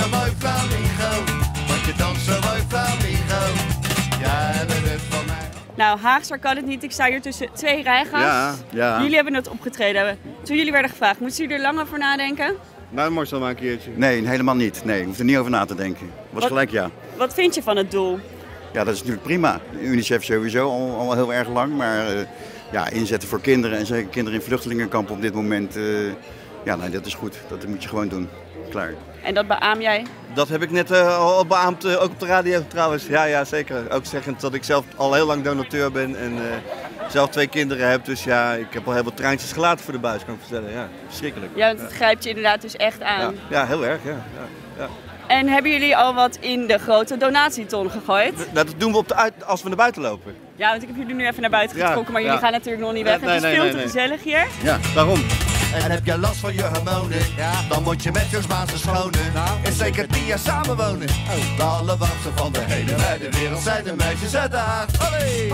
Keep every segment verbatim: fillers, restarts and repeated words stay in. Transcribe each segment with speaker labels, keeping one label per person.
Speaker 1: zo mooi flamingo, want je danst zo mooi flamingo. Jij bent het van mij.
Speaker 2: Nou, Haagser kan het niet. Ik sta hier tussen twee rijga's.
Speaker 3: Ja, ja.
Speaker 2: Jullie hebben het opgetreden. Toen jullie werden gevraagd, moesten jullie er lang over nadenken?
Speaker 4: Nou, mooi dan maar een keertje.
Speaker 3: Nee, helemaal niet. Nee, ik hoef er niet over na te denken. Was
Speaker 2: Wat-
Speaker 3: gelijk ja.
Speaker 2: Wat vind je van het doel?
Speaker 3: Ja, dat is natuurlijk prima. UNICEF sowieso al, al heel erg lang, maar uh, ja, inzetten voor kinderen en zeker kinderen in vluchtelingenkampen op dit moment, uh, ja, nee, dat is goed. Dat moet je gewoon doen. Klaar.
Speaker 2: En dat beaam jij?
Speaker 4: Dat heb ik net uh, al beaamd, uh, ook op de radio trouwens. Ja, ja, zeker. Ook zeggend dat ik zelf al heel lang donateur ben en uh, zelf twee kinderen heb. Dus ja, ik heb al heel veel traantjes gelaten voor de buis, kan ik vertellen. Ja, verschrikkelijk.
Speaker 2: Ja, want het grijpt je inderdaad dus echt aan.
Speaker 4: Ja, ja, heel erg, ja. ja, ja.
Speaker 2: En hebben jullie al wat in de grote donatieton gegooid?
Speaker 4: Dat, dat doen we op de uit, als we naar buiten lopen.
Speaker 2: Ja, want ik heb jullie nu even naar buiten
Speaker 4: Ja,
Speaker 2: getrokken, maar jullie
Speaker 4: ja.
Speaker 2: gaan natuurlijk nog niet weg.
Speaker 4: Nee,
Speaker 2: het is
Speaker 4: nee,
Speaker 2: veel
Speaker 4: nee,
Speaker 2: te
Speaker 4: nee.
Speaker 2: gezellig hier.
Speaker 4: Ja, daarom.
Speaker 1: En heb je last van je hormonen, dan moet je met je Spaanse schonen en zeker tien jaar samenwonen. De allerwarmste van de hele wijde wereld zijn de meisjes uit de Haag. Allee!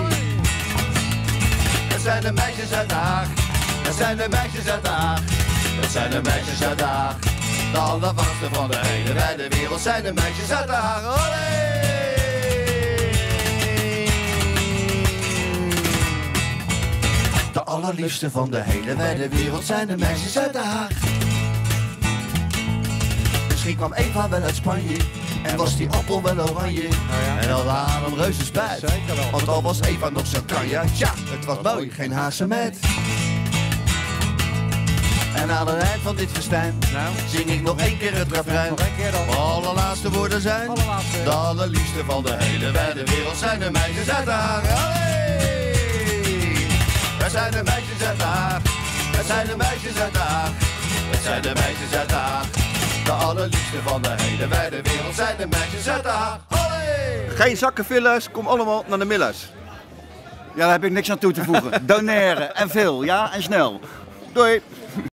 Speaker 1: Dat zijn de meisjes uit de Haag. Dat zijn de meisjes uit de Haag. Dat zijn de meisjes uit de Haag. De allerwarmste van de hele wijde wereld zijn de meisjes uit de Haag. Allee! De allerliefste van de hele wijde wereld zijn de meisjes uit de Haag. Misschien kwam Eva wel uit Spanje en was die appel wel oranje. En had haar een reuze spijt, want al was Eva nog zo kanje. Tja, het was mooi, geen Haagse meid. En aan het eind van dit festijn zing ik nog één keer het refrein. De allerlaatste woorden zijn, de allerliefste van de hele wijde wereld zijn de meisjes uit de Haag. Allee! Wij zijn de meisjes uit de Haag. Wij zijn de meisjes uit de Haag. Wij zijn de meisjes uit de Haag. De allerliefste van de hele wijde wereld zijn de meisjes uit de Haag. Allee!
Speaker 4: Geen zakkenvullers, kom allemaal naar de Millers.
Speaker 3: Ja, daar heb ik niks aan toe te voegen. Doneren en veel, ja, en snel. Doei!